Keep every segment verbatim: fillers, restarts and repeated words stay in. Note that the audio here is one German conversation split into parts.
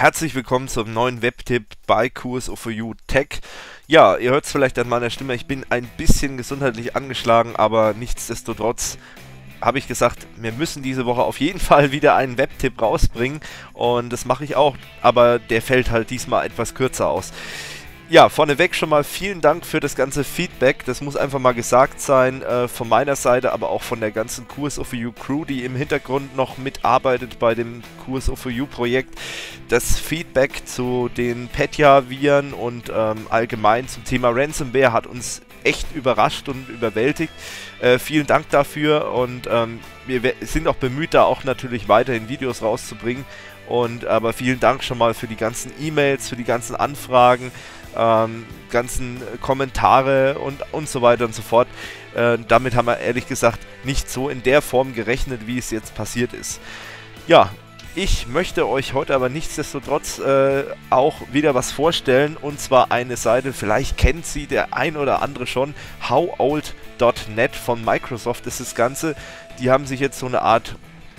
Herzlich willkommen zum neuen Webtipp bei Q S O for You Tech. Ja, ihr hört es vielleicht an meiner Stimme, ich bin ein bisschen gesundheitlich angeschlagen, aber nichtsdestotrotz habe ich gesagt, wir müssen diese Woche auf jeden Fall wieder einen Webtipp rausbringen und das mache ich auch, aber der fällt halt diesmal etwas kürzer aus. Ja, vorneweg schon mal vielen Dank für das ganze Feedback, das muss einfach mal gesagt sein, äh, von meiner Seite, aber auch von der ganzen Q S O for You Crew, die im Hintergrund noch mitarbeitet bei dem Q S O for You Projekt. Das Feedback zu den Petya-Viren und ähm, allgemein zum Thema Ransomware hat uns echt überrascht und überwältigt. Äh, vielen Dank dafür und ähm, wir sind auch bemüht, da auch natürlich weiterhin Videos rauszubringen. Und aber vielen Dank schon mal für die ganzen E-Mails, für die ganzen Anfragen, ähm, ganzen Kommentare und, und so weiter und so fort. Äh, damit haben wir ehrlich gesagt nicht so in der Form gerechnet, wie es jetzt passiert ist. Ja, ich möchte euch heute aber nichtsdestotrotz äh, auch wieder was vorstellen, und zwar eine Seite, vielleicht kennt sie der ein oder andere schon, Howold Punkt net von Microsoft ist das Ganze. Die haben sich jetzt so eine Art,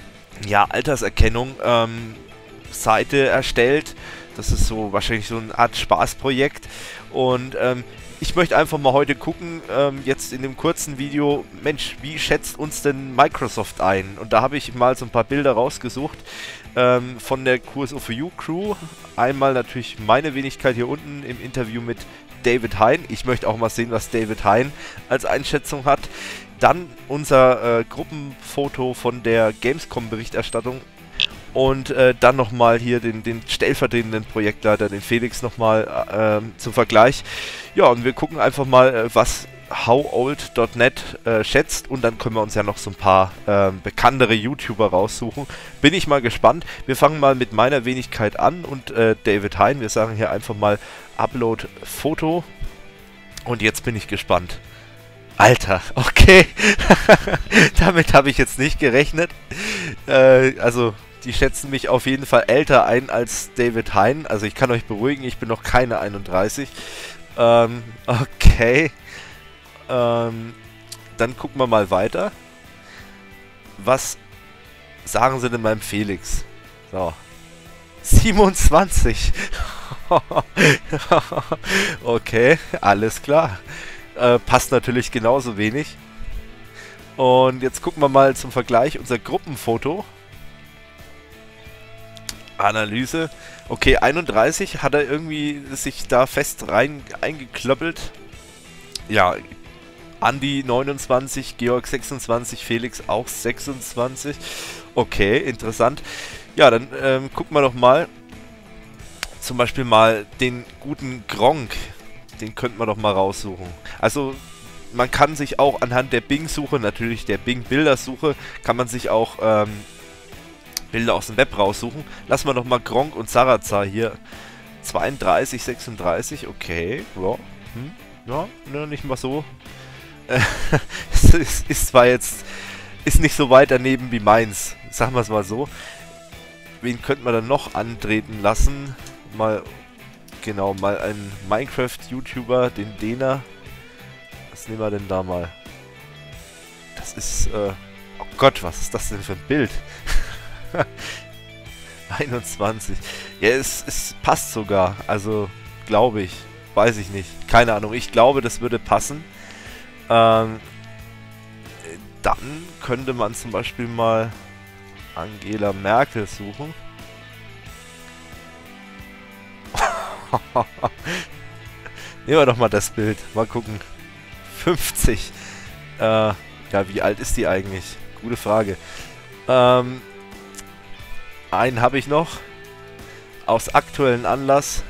ja, Alterserkennung ähm, Seite erstellt. Das ist so wahrscheinlich so eine Art Spaßprojekt und ähm, ich möchte einfach mal heute gucken, ähm, jetzt in dem kurzen Video, Mensch, wie schätzt uns denn Microsoft ein? Und da habe ich mal so ein paar Bilder rausgesucht ähm, von der Q S O for You Crew. Einmal natürlich meine Wenigkeit hier unten im Interview mit David Hein. Ich möchte auch mal sehen, was David Hein als Einschätzung hat. Dann unser äh, Gruppenfoto von der Gamescom-Berichterstattung. Und äh, dann nochmal hier den, den stellvertretenden Projektleiter, den Felix, nochmal äh, zum Vergleich. Ja, und wir gucken einfach mal, äh, was Howold Punkt net äh, schätzt. Und dann können wir uns ja noch so ein paar äh, bekanntere YouTuber raussuchen. Bin ich mal gespannt. Wir fangen mal mit meiner Wenigkeit an und äh, David Hein. Wir sagen hier einfach mal Upload Foto. Und jetzt bin ich gespannt. Alter, okay. Damit habe ich jetzt nicht gerechnet. Äh, also... Die schätzen mich auf jeden Fall älter ein als David Hein. Also ich kann euch beruhigen, ich bin noch keine einunddreißig. Ähm, okay. Ähm, dann gucken wir mal weiter. Was sagen sie denn beim Felix? So. siebenundzwanzig. Okay, alles klar. Äh, passt natürlich genauso wenig. Und jetzt gucken wir mal zum Vergleich unser Gruppenfoto. Analyse. Okay, einunddreißig hat er irgendwie sich da fest rein eingeklöppelt. Ja, Andi neunundzwanzig, Georg sechsundzwanzig, Felix auch sechsundzwanzig. Okay, interessant. Ja, dann ähm, gucken wir doch mal zum Beispiel mal den guten Gronkh. Den könnten wir doch mal raussuchen. Also man kann sich auch anhand der Bing-Suche, natürlich der Bing-Bildersuche, kann man sich auch ähm, Bilder aus dem Web raussuchen. Lassen wir noch mal Gronkh und Sarazar hier. zweiunddreißig, sechsunddreißig, okay. Ja, hm, ja, ne, nicht mal so. Es ist, ist zwar jetzt, ist nicht so weit daneben wie meins. Sagen wir es mal so. Wen könnte man dann noch antreten lassen? Mal, genau, mal einen Minecraft-YouTuber, den Dena. Was nehmen wir denn da mal? Das ist, äh, oh Gott, was ist das denn für ein Bild? einundzwanzig. Ja, es, es passt sogar. Also, glaube ich. Weiß ich nicht. Keine Ahnung. Ich glaube, das würde passen. Ähm, dann könnte man zum Beispiel mal Angela Merkel suchen. Nehmen wir doch mal das Bild. Mal gucken. fünfzig. Äh, ja, wie alt ist die eigentlich? Gute Frage. Ähm, Einen habe ich noch. Aus aktuellen Anlass.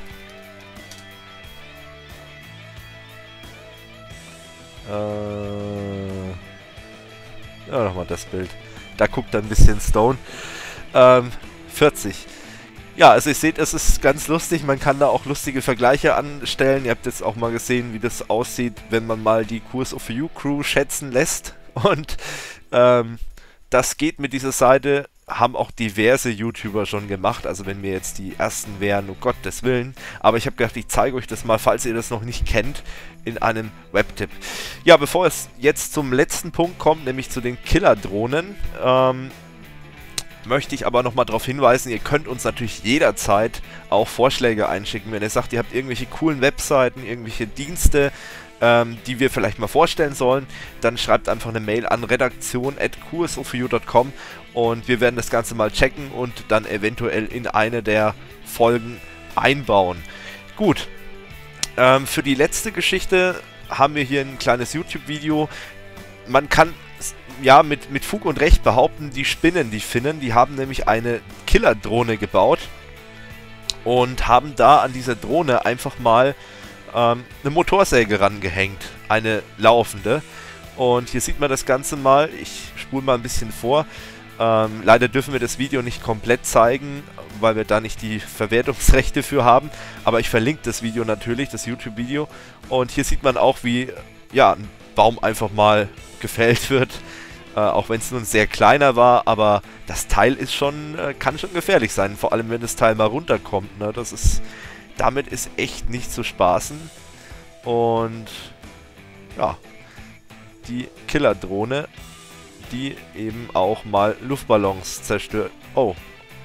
Äh, ja, nochmal das Bild. Da guckt ein bisschen Stone. Ähm, vierzig. Ja, also ihr seht, es ist ganz lustig. Man kann da auch lustige Vergleiche anstellen. Ihr habt jetzt auch mal gesehen, wie das aussieht, wenn man mal die Q S O for You Crew schätzen lässt. Und ähm, das geht mit dieser Seite. Haben auch diverse YouTuber schon gemacht, also wenn wir jetzt die ersten wären, um Gottes Willen. Aber ich habe gedacht, ich zeige euch das mal, falls ihr das noch nicht kennt, in einem Webtipp. Ja, bevor es jetzt zum letzten Punkt kommt, nämlich zu den Killer-Drohnen, ähm, möchte ich aber nochmal darauf hinweisen, ihr könnt uns natürlich jederzeit auch Vorschläge einschicken. Wenn ihr sagt, ihr habt irgendwelche coolen Webseiten, irgendwelche Dienste, ähm, die wir vielleicht mal vorstellen sollen, dann schreibt einfach eine Mail an redaktion at q s o for you dot com und wir werden das Ganze mal checken und dann eventuell in eine der Folgen einbauen. Gut, ähm, für die letzte Geschichte haben wir hier ein kleines YouTube-Video. Man kann ja mit, mit Fug und Recht behaupten, die spinnen, die Finnen, die haben nämlich eine Killerdrohne gebaut und haben da an dieser Drohne einfach mal ähm, eine Motorsäge rangehängt, eine laufende. Und hier sieht man das Ganze mal, ich spule mal ein bisschen vor. Ähm, leider dürfen wir das Video nicht komplett zeigen, weil wir da nicht die Verwertungsrechte für haben, aber ich verlinke das Video natürlich, das YouTube-Video. Und hier sieht man auch, wie ja, ein Baum einfach mal gefällt wird. Äh, auch wenn es nun sehr kleiner war, aber das Teil ist schon, äh, kann schon gefährlich sein, vor allem wenn das Teil mal runterkommt, ne? Das ist, damit ist echt nicht zu spaßen. Und ja, die Killerdrohne, die eben auch mal Luftballons zerstört. Oh.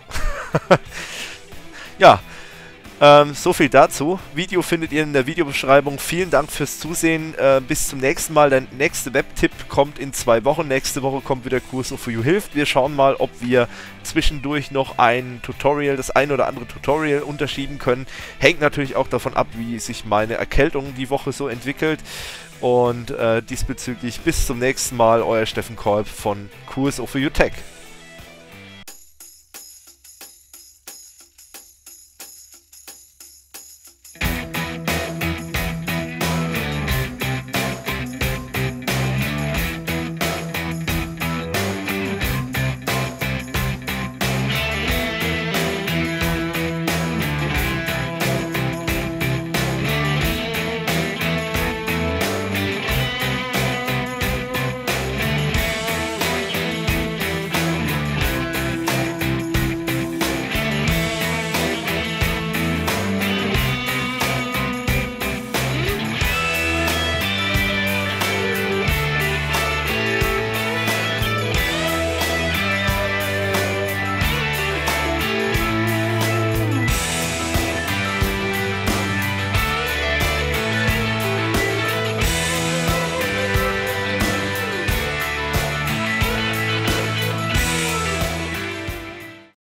Ja, ähm, so viel dazu. Video findet ihr in der Videobeschreibung. Vielen Dank fürs Zusehen. Äh, bis zum nächsten Mal. Der nächste Webtipp kommt in zwei Wochen. Nächste Woche kommt wieder Q S O for You hilft. Wir schauen mal, ob wir zwischendurch noch ein Tutorial, das ein oder andere Tutorial unterschieben können. Hängt natürlich auch davon ab, wie sich meine Erkältung die Woche so entwickelt. Und äh, diesbezüglich bis zum nächsten Mal. Euer Steffen Kolb von Q S O for You Tech.